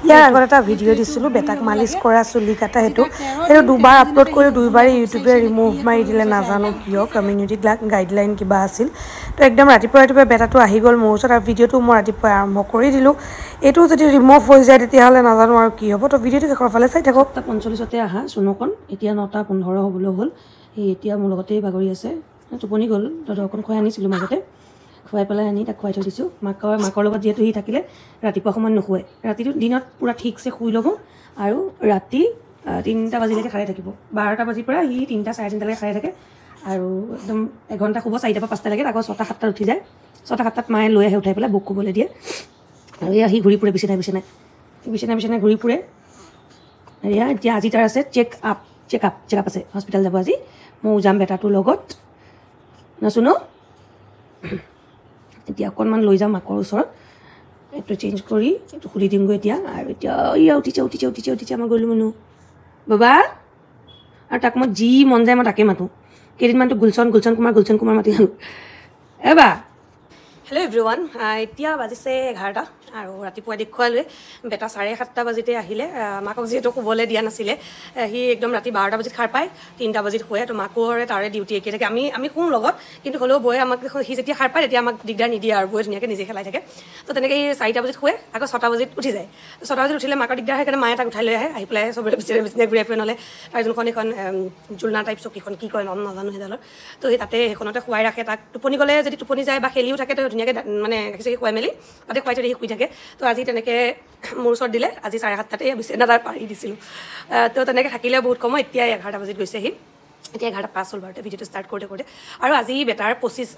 ইয়াৰ আগত এটা ভিডিঅ' দিছিলোঁ বেটাক মালিচ কৰা চুলি কাটা সেইটো দুবাৰ আপলোড কৰি দুইবাৰে ইউটিউবে ৰিমুভ মাৰি দিলে নাজানো কিয় কমিউনিটি গাইডলাইন কিবা আছিল তো একদম ৰাতিপুৱা বেটাটো আহি গ'ল মোৰ ওচৰত আৰু ভিডিঅ'টো মই ৰাতিপুৱা আৰম্ভ কৰি দিলোঁ এইটো যদি ৰিমুভ হৈ যায় তেতিয়াহ'লে নাজানো আৰু কি হ'ব তো ভিডিঅ'টো শেষৰ ফালে চাই থাকক 45তে আহা চুনুকণ এতিয়া 9:15 হ'বলৈ হ'ল সেই এতিয়া মোৰ লগতেই বাগৰি আছে টোপনি গ'ল দাদা অকণ খুৱাই আনিছিলোঁ মাজতে খুৱাই পেলাই আনি তাক খুৱাই থৈ দিছোঁ মাকৰ লগত যিহেতু সি থাকিলে ৰাতিপুৱা সময়ত নুশুৱে ৰাতিটো দিনত পূৰা ঠিকছে শুই ল'ব আৰু ৰাতি 3টা বাজিলৈকে খাই থাকিব 12টা বাজিৰ পৰা সি 3টা 3:30লৈকে খাই থাকে আৰু একদম এঘণ্টা শুব 4টা পৰা 5টা লাগে আকৌ 6টা 7টাত উঠি যায় 6টা 7টাত মায়ে লৈ আহে উঠাই পেলাই বুক শুবলৈ দিয়ে আৰু এয়া সি ঘূৰি ফুৰে বিচনাই ঘূৰি ফুৰে এয়া এতিয়া আজি তাৰ আছে চেক আপ আছে হস্পিটেল যাব আজি ময়ো যাম বেটাটোৰ লগত নাচোনো এতিয়া অকণমান লৈ যাম মাকৰ ওচৰত এইটো চেঞ্জ কৰি এইটো খুলি দিমগৈ এতিয়া আৰু এতিয়া ইয়া উঠিছে আমাৰ গ'লো মানুহ বাবা আৰু তাক মই যি মন যায় মই তাকে মাতোঁ কেইদিনমানটো গুলচন কুমাৰ মাতি আনো এবা হেল্ল' এভৰিৱান এতিয়া বাজিছে 11টা আৰু ৰাতিপুৱা দেখুৱালোৱে বেটা 7:30 বাজিতে আহিলে মাকক যিহেতু শুবলৈ দিয়া নাছিলে সি একদম ৰাতি 12টা বাজিত সাৰ পায় 3টা বাজিত শুৱে তো মাকৰে তাৰে ডিউটি একে থাকে আমি শুওঁ লগত কিন্তু হ'লেও বৌয়ে আমাক সি যেতিয়া সাৰ পায় তেতিয়া আমাক দিগদাৰ নিদিয়ে আৰু বৌয়ে ধুনীয়াকৈ নিজে খেলাই থাকে তো তেনেকৈ সি 4টা বাজিত শুৱে আকৌ 6টা বাজিত উঠি যায় 6টা বাজিত উঠিলে মাকৰ দিগদাৰ হয় কাৰণে মায়ে তাক উঠাই লৈ আহে আহি পেলাই চবৰে বিচনাই ঘূৰাই ফুৰে নহ'লে তাৰ যোনখন এখন জোলনা টাইপ চকীখন কি কয় নাজানো সেইডালৰ তো সেই তাতে সেইখনতে শুৱাই ৰাখে তাক টোপনি গ'লে যদি টোপনি যায় বা খেলিও থাকে তো ধুনীয়াকৈ মানে গাখীৰ খুৱাই মেলি তাতে খুৱাই থৈ শুই থাকে তো আজি তেনেকৈ মোৰ ওচৰত দিলে আজি 7:30টাতে বিচনা তাৰ পাৰি দিছিলোঁ তো তেনেকৈ থাকিলে বহুত কম এতিয়া 11টা বাজিত গৈছেহি এতিয়া 11:05 হ'ল বাৰু ভিডিঅ'টো ষ্টাৰ্ট কৰোঁতে আৰু আজি বেটাৰ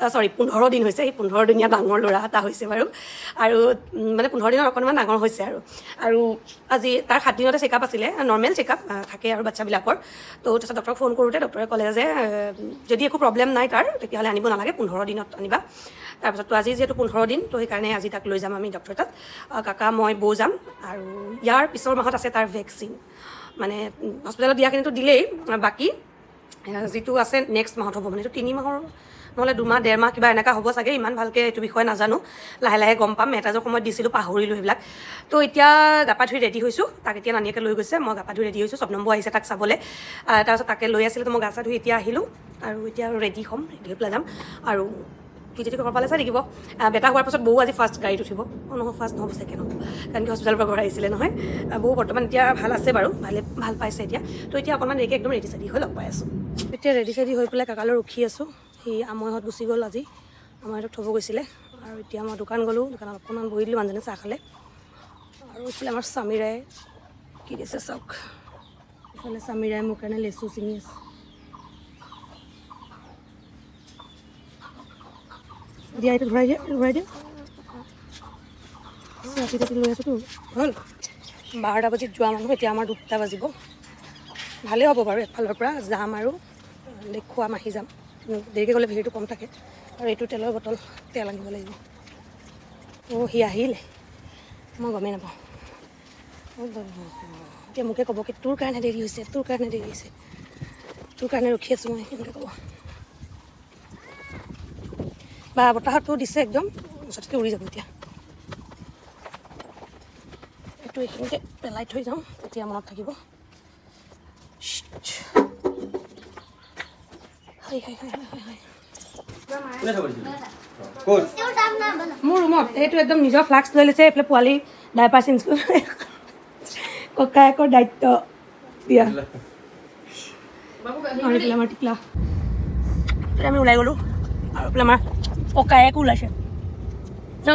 15 দিন হৈছে সেই 15 দিনীয়া ডাঙৰ ল'ৰা এটা হৈছে বাৰু আৰু মানে 15 দিনত অকণমান ডাঙৰ হৈছে আৰু আজি তাৰ 7 দিনতে চেকআপ আছিলে নৰ্মেল চেকআপ থাকে আৰু বাচ্চাবিলাকৰ তো তাৰপিছত ডক্টৰক ফোন কৰোঁতে ডক্টৰে ক'লে যে যদি একো প্ৰব্লেম নাই তাৰ তেতিয়াহ'লে আনিব নালাগে 15 দিনত আনিবা তাৰপিছত তো আজি যিহেতু 15 দিন তো সেইকাৰণে আজি তাক লৈ যাম আমি ডক্টৰ তাত কাকা মই বৌ যাম আৰু ইয়াৰ পিছৰ মাহত আছে তাৰ ভেকচিন মানে হস্পিটেলত দিয়াখিনিতো দিলেই বাকী যিটো আছে নেক্সট মাহত হ'ব মানে এইটো 3 মাহৰ নহ'লে 2 মাহ 1.5 মাহ কিবা এনেকুৱা হ'ব চাগে ইমান ভালকৈ এইটো বিষয়ে নাজানো লাহে গম পাম এটাজৰ সময়ত দিছিলোঁ পাহৰিলোঁ সেইবিলাক তো এতিয়া গা-পা ধুই ৰেডি হৈছোঁ তাক এতিয়া নানীয়েকে লৈ গৈছে মই গা-পা ধুই ৰেডি হৈছোঁ 7 নম্বৰ আহিছে তাক চাবলৈ তাৰপিছত তাকে লৈ আছিলোঁ তো মই গা-চা ধুই এতিয়া আহিলোঁ আৰু এতিয়া ৰেডি হ'ম ৰেডি হৈ পেলাই যাম আৰু ভিডিঅ'টো ঘৰ পালে চাই থাকিব বেটা হোৱাৰ পাছত বৌ আজি ফাৰ্ষ্ট গাড়ীত উঠিব নহয় ফাৰ্ষ্ট নহ'ব ছেকেণ্ড হ'ব কাৰণ কি হস্পিটেলৰ পৰা ঘৰ আহিছিলে নহয় বৌ বৰ্তমান এতিয়া ভাল আছে বাৰু ভাল পাইছে এতিয়া তো এতিয়া অকণমান দেৰিকৈ একদম ৰেডি চেডি হৈ লগ পাই আছোঁ এতিয়া ৰেডি চেডি হৈ পেলাই কাকালৈ ৰখি আছোঁ সি আমৈহঁত গুচি গ'ল আজি আমৈহঁতক থ'ব গৈছিলে আৰু এতিয়া মই দোকান গ'লোঁ দোকানত অকণমান বহি দিলোঁ মানুহজনে চাহ খালে আৰু এইফালে আমাৰ স্বামীৰাই কি দিছে চাওক এইফালে স্বামীৰাই মোৰ কাৰণে লেচু ছিঙি আছে দিয়া এইটো ঘূৰাই দিয়া ৰাতি লৈ আছোঁতো হ'ল 12টা বাজিত যোৱা মানুহ এতিয়া আমাৰ 2টা বাজিব ভালেই হ'ব বাৰু এফালৰ পৰা যাম আৰু দেখুৱাম আহি যাম দেৰিকৈ গ'লে ভিৰটো কম থাকে আৰু এইটো তেলৰ বটল তেল আনিব লাগিব সি আহিলে মই গমেই নাপাওঁ এতিয়া মোকে ক'ব কি তোৰ কাৰণে দেৰি হৈছে তোৰ কাৰণে ৰখি আছোঁ মই এনেকৈ ক'ব বা বতাহটো দিছে একদম ওচৰতে উৰি যাব এতিয়া এইটো এইখিনিতে পেলাই থৈ যাওঁ তেতিয়া মনত থাকিব মোৰ ৰুমত এইটো একদম নিজৰ ফ্লাক্স লৈ লৈছে এইফালে পোৱালি ডাইপাৰ চেঞ্জ কৰি ককায়েকৰ দায়িত্ব দিয়া আৰু এইফালে আমাৰ টিকলা আমি ওলাই গ'লোঁ আৰু এইফালে আমাৰ ককায়েকো ওলাইছে ন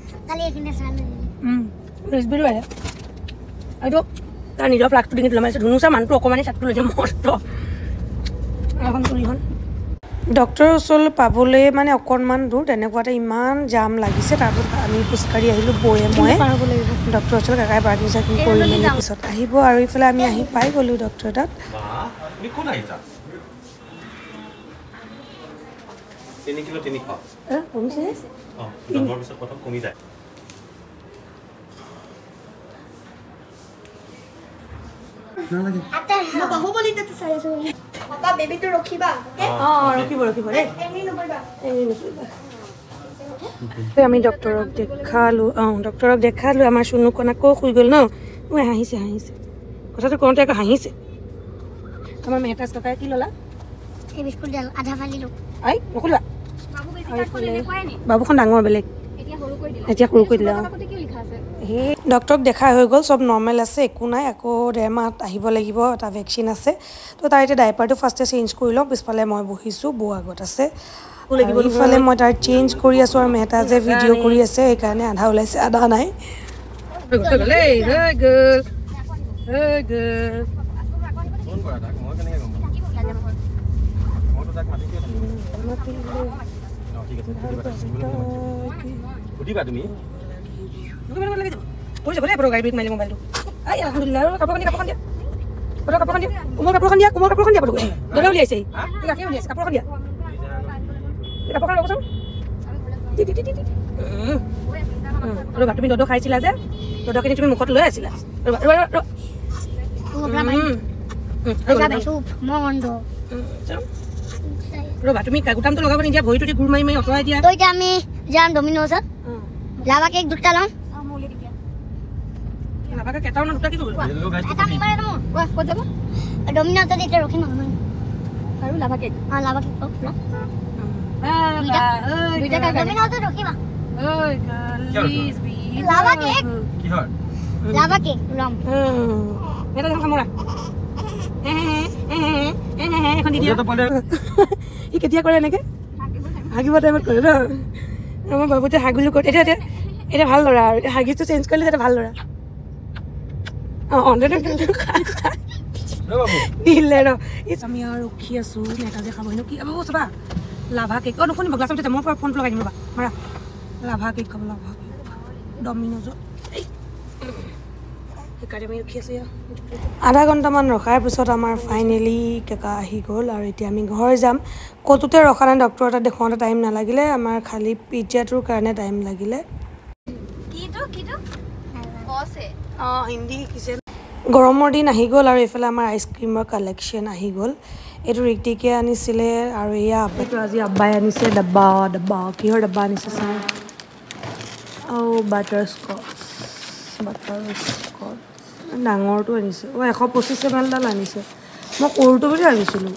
ৰেচবিৰো আহে এইটো তাৰ নিজৰ ফ্লাক্সটো ডিঙিত লমাইছে ধুনুচা মানুহটো অকণমানেই চাটটো লৈছে মস্ত এখন তুলিখন ডক্টৰৰ ওচৰলৈ পাবলৈ মানে অকণমান দূৰ তেনেকুৱাতে ইমান জাম লাগিছে তাৰপিছত আমি খোজকাঢ়ি আহিলোঁ বৌয়ে মই ডক্টৰৰ ওচৰলৈ কাকাই পাৰ্কিং চাৰ্কিং কৰি মেলি পিছত আহিব আৰু ইফালে আমি আহি পাই গ'লোঁ ডক্টৰ তাত কমি যায় নালাগে আটা বাহুবলীতে তো চাই আছো পাপা বেবিটো ৰখিবা ৰখিব ৰে এনি নপৰিবা আমি ডক্টৰক দেখালোঁ আমাৰ চুনুকণ আকৌ শুই গ'ল ন ঐ হাঁহিছে কথাটো কওঁতে আকৌ হাঁহিছে আমাৰ মেহতাজ ককাই কি ল'লা এই বিস্কুট ডাল আধা ফালিলো আই নকৰিবা বাবুখন ডাঙৰ বেলেগ এতিয়া সৰু কৰি দিলে সেই ডক্টৰক দেখাই হৈ গ'ল চব নৰ্মেল আছে একো নাই আকৌ 1.5 মাহত আহিব লাগিব এটা ভেকচিন আছে তো তাৰ এতিয়া ডাইপাৰটো ফাৰ্ষ্টে চেঞ্জ কৰি লওঁ পিছফালে মই বহিছোঁ বৌ আগত আছে ইফালে মই তাৰ চেঞ্জ কৰি আছোঁ আৰু মেহতাজে ভিডিঅ' কৰি আছে সেইকাৰণে আধা ওলাইছে আধা নাই তুমি দদ খাইছিলা যে দদখিনি তুমি মুখত লৈ আছিলা ৰবা তুমি গুটামটো লগাব নিদিয়া ভৰিটো ঘূৰ মাৰি মাৰি অঁতৰাই দিয়া এতিয়া আমি যাম ডমিন'জত লাভা কেক দুটা ল'ম লাভাকে কেটাও না দুটা কি কৰিব ডমিন'জত এতিয়া ৰখিম আৰু লাভা কেক লাভা কেক ডমিন'জত ৰখিবা লাভা কেক লাভা কেক ল'ম এটা দেখা মৰা এখন দি দিয়া ই কেতিয়া কৰে এনেকৈ হাগিব টাইমত কৰে ন আমাৰ বাবুতে হাগিলোঁ কৰে এতিয়া ভাল ল'ৰা আৰু এতিয়া হাগিছটো চেঞ্জ কৰিলে তেতিয়া ভাল ল'ৰা দিলে ৰ আমি আৰু ৰখি আছোঁ মেহতাজে খাব হেনো কি চাবা লাভা কেক নুশুনিব গ্লাছত মই ফোনটো লগাই দিম ৰ'বা মাৰা লাভা কেক খাব লাভা কেক ডমিন'জত আধা ঘণ্টামান ৰখাৰ পিছত আমাৰ ফাইনেলি কেকা আহি গ'ল আৰু এতিয়া আমি ঘৰ যাম ক'তোতে ৰখা নাই ডক্টৰ তাত দেখুৱাওঁতে টাইম নালাগিলে আমাৰ খালি পিজ্জাটোৰ কাৰণে টাইম লাগিলে হিন্দী শিকিছে গৰমৰ দিন আহি গ'ল আৰু এইফালে আমাৰ আইচক্ৰীমৰ কালেকশ্যন আহি গ'ল এইটো ঋতিকে আনিছিলে আৰু এয়া এইটো আজি আব্বাই আনিছে ডাব্বা কিহৰ ডাব্বা আনিছে চাওঁ বাটাৰস্কচ ডাঙৰটো আনিছে 125 ml আনিছে মই সৰুটো বুলি ভাবিছিলোঁ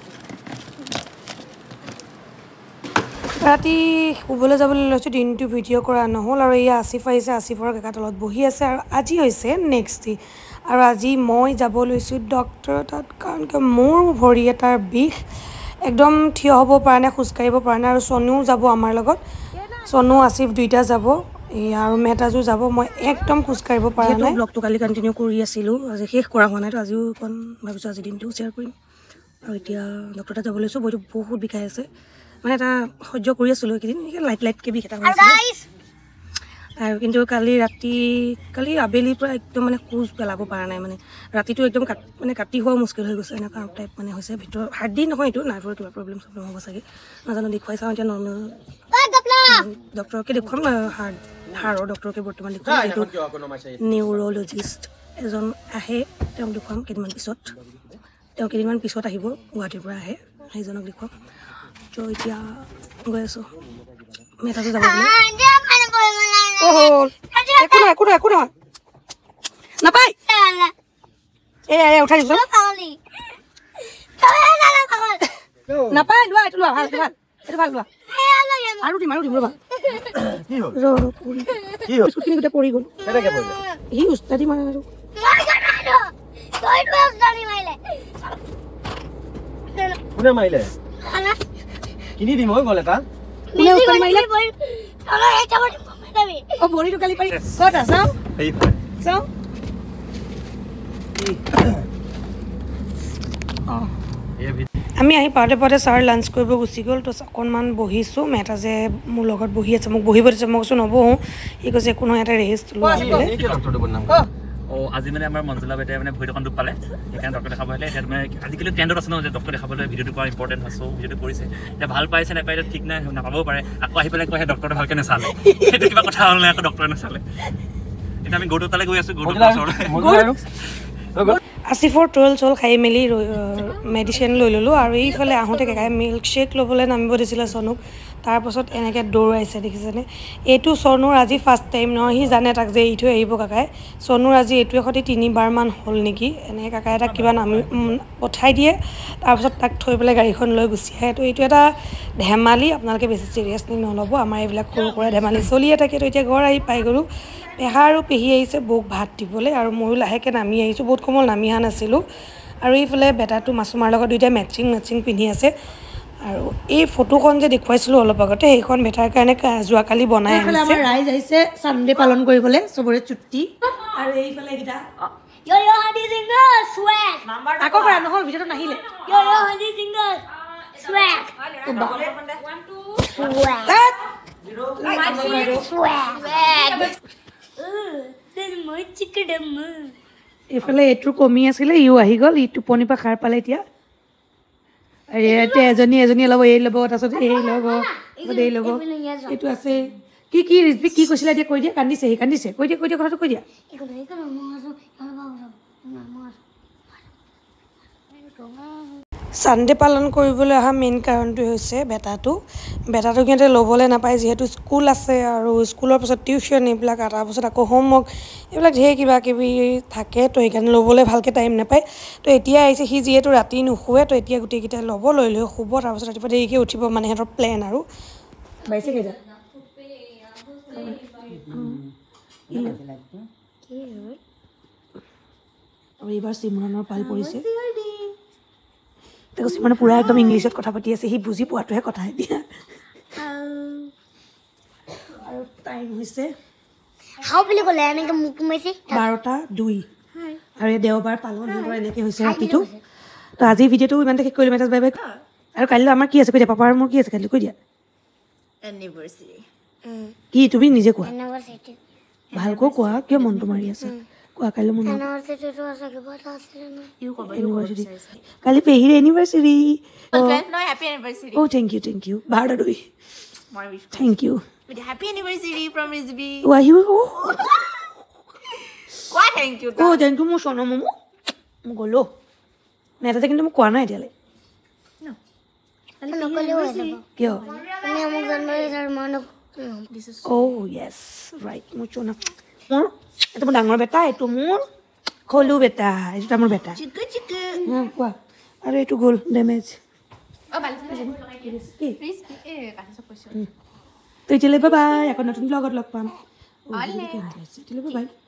ৰাতি শুবলৈ যাবলৈ লৈছোঁ দিনটো ভিডিঅ' কৰা নহ'ল আৰু এয়া আসিফ আহিছে আসিফৰ কেকা তলত বহি আছে আৰু আজি হৈছে নেক্সট ডে আৰু আজি মই যাব লৈছোঁ ডক্টৰৰ তাত কাৰণ কি মোৰ ভৰি এটাৰ বিষ একদম থিয় হ'ব পৰা নাই খোজকাঢ়িব পৰা নাই আৰু চনুও যাব আমাৰ লগত চনু আসিফ দুইটা যাব আৰু মেহতাজো যাব মই একদম খোজকাঢ়িব পৰা নাই ব্লগটো কালি কণ্টিনিউ কৰি আছিলোঁ আজি শেষ কৰা হোৱা নাই তো আজিও অকণ ভাবিছোঁ আজি দিনটো শ্বেয়াৰ কৰিম আৰু এতিয়া ডক্টৰ তাত যাব লৈছোঁ ভৰিটো বহুত বিষাই আছে মানে এটা সহ্য কৰি আছিলোঁ এইকেইদিন লাইটকৈ বিষ এটা আৰু কিন্তু কালি আবেলিৰ পৰা একদম মানে খোজ পেলাব পৰা নাই মানে ৰাতিটো একদম কাটি হোৱা মুস্কিল হৈ গৈছে এনেকুৱা টাইপ মানে হৈছে ভিতৰত হাৰ্ডি নহয় এইটো নাৰ্ভৰ কিবা প্ৰব্লেম হ'ব চাগে নাজানো দেখুৱাই চাওঁ এতিয়া নৰ্মেল ডক্টৰকে দেখুৱাম হাড়ৰ ডক্টৰকে বৰ্তমান দেখুৱাম কিন্তু নিউৰলজিষ্ট এজন আহে তেওঁক দেখুৱাম কেইদিনমান পিছত আহিব গুৱাহাটীৰ পৰা আহে সেইজনক দেখুৱাম ত' এতিয়া গৈ আছোঁ মেহতাজো যাব একো নহয় নাপায় উঠাই দিছোঁ নাপায় লোৱা এইটো লোৱা ভাল এইটো ভাল লোৱা আৰু দিম ৰ'বা বিস্কুটখিনি গোটেই পৰি গ'ল সি উস্তাদি মাৰে আৰু কোনে মাৰিলে কিনি দিম মই গ'ল এটা কোনে উস্তাদি মাৰিলে ভৰিটো কালি পাৰি ক'ত চাওঁ আমি আহি পাওঁতে ছাৰ লাঞ্চ কৰিব গুচি গ'ল তো অকণমান বহিছোঁ মেহতাজে মোৰ লগত বহি আছে মোক বহিব দিছে মই কৈছোঁ নবহোঁ সি কৈছে একো নহয় এটা ৰেষ্ট লোৱা আজি মানে আমাৰ মঞ্জুলা বেটাই মানে ভৰিত অকণ দুখ পালে সেইকাৰণে ডক্টৰ দেখাব আহিলে এতিয়া মানে আজিকালি ট্ৰেণ্ডত আছে ন যে ডক্টৰ দেখাবলৈ ভিডিঅ'টো কৰা ইম্পৰ্টেণ্ট আছে ভিডিঅ'টো কৰিছে এতিয়া ভাল পাইছে নাপায় ঠিক নাই নাপাবও পাৰে আকৌ আহি পেলাই কয় ডক্টৰে ভালকৈ নাচালে সেইটো কিবা কথা হ'ল নাই আকৌ ডক্টৰে নাচালে এতিয়া আমি গৌৰৱ তালৈ গৈ আছোঁ আসিফৰ ট্ৰল চল খাই মেলি মেডিচিন লৈ ল'লোঁ আৰু এইফালে আহোঁতে কেকাই মিল্কশ্বেক ল'বলৈ নামিব দিছিলে চনুক তাৰপাছত এনেকৈ দৌৰাইছে দেখিছেনে এইটো চনুৰ আজি ফাৰ্ষ্ট টাইম নহয় সি জানে তাক যে এৰি থৈ আহিব কাকাই চনুৰ আজি এইটোৱে সৈতে 3বাৰমান হ'ল নেকি এনেকৈ কাকাই তাক কিবা নামি পঠাই দিয়ে তাৰপাছত তাক থৈ পেলাই গাড়ীখন লৈ গুচি আহে তো এইটো এটা ধেমালি আপোনালোকে বেছি চিৰিয়াছলি নল'ব আমাৰ এইবিলাক সৰু সুৰা ধেমালি চলিয়ে থাকে তো এতিয়া ঘৰ আহি পাই গ'লোঁ পেহা আৰু পেহী আহিছে বৌক ভাত দিবলৈ আৰু ময়ো লাহেকৈ নামি আহিছোঁ বহুত সময় নামি অহা নাছিলোঁ আৰু এইফালে বেটাটো মাছুমাৰ লগত দুইটাই মেচিং পিন্ধি আছে আৰু এই ফটোখন যে দেখুৱাইছিলোঁ অলপ আগতে সেইখন বেটাৰ কাৰণে যোৱাকালি বনাই আনিছে আমাৰ ৰাইজ আহিছে ছানডে পালন কৰিবলৈ চবৰে ছুটি আৰু এইফালে এইকেইটা Yo, honey singer, swag. আকৌ কৰা নহ'ল ভিডিঅ'টো নাহিলে Yo, honey singer, swag. Swag. This is my chicken. এইফালে এইটোৰ কমি আছিলে ইও আহি গ'ল ই টোপনিৰ পৰা সাৰ পালে এতিয়া আৰু এতিয়া এজনী ল'ব এই ল'ব তাৰপিছত এই ল'ব তাৰপিছত এই ল'ব এইটো আছে কি ৰেচিপি কি কৈছিলে এতিয়া কৈ দিয়া কান্দিছে সি কান্দিছে কৈ দিয়া কথাটো কৈ দিয়া ছানডে পালন কৰিবলৈ অহা মেইন কাৰণটো হৈছে বেটাটো সিহঁতে ল'বলৈ নাপায় যিহেতু স্কুল আছে আৰু স্কুলৰ পাছত টিউশ্যন এইবিলাক তাৰপাছত আকৌ হোমৱৰ্ক এইবিলাক ঢেৰ কিবা কিবি থাকে তো সেইকাৰণে ল'বলৈ ভালকৈ টাইম নাপায় তো এতিয়া আহিছে সি যিহেতু ৰাতি নুশুৱে তো এতিয়া গোটেইকেইটাই ল'ব লৈ শুব তাৰপাছত ৰাতিপুৱা দেৰিকৈ উঠিব মানে সিহঁতৰ প্লেন আৰু বাইছে কেইটা আৰু এইবাৰ চিমৰণৰ পাল পৰিছে তাকো চিমৰণে পূৰা একদম ইংলিছত কথা পাতি আছে সি বুজি পোৱাটোহে কথা এতিয়া আৰু টাইম হৈছে 12:02 আৰু এই দেওবাৰ পালন সিহঁতৰ এনেকৈ হৈছে ৰাতিটো তো আজি ভিডিঅ'টো ইমানতে শেষ কৰিলোঁ মেছেজ বাই বাই আৰু কাইলৈ আমাৰ কি আছে কৈ দিয়া পাপা আৰু মোৰ কি আছে কাইলৈ কৈ দিয়া এনিভাৰ্চাৰী কি তুমি নিজে কোৱা ভালকৈ কোৱা কিয় মনটো মাৰি আছে কোৱা কাইলৈ মন কালি পেহীৰ এনিভাৰ্চাৰী অ' thank you 12:02 thank you Happy anniversary from Rizvi. Oh, are you? What? Thank you. Oh, thank you. Mo sono mo. Mo golo. Neta te kintu mo kuana itiale. No. Kyo? This is Oh, yes. Right. Mo chona. Mo. Ito mo dangor beta. Ito mo. Kholu beta. Ito ta mo beta. chica. Kwa. Are ito gol damage. Oh, balik. Rizvi. Kasi sa question. তো এতিয়ালৈ bye bye আকৌ নতুন ব্লগত লগ পাম বাই